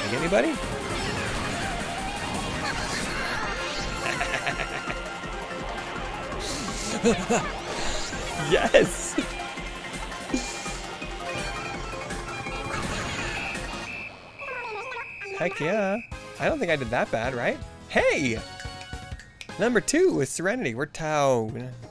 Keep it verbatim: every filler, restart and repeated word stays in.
You get anybody? Yes! Heck yeah. I don't think I did that bad, right? Hey! Number two is Serenity. We're Tau.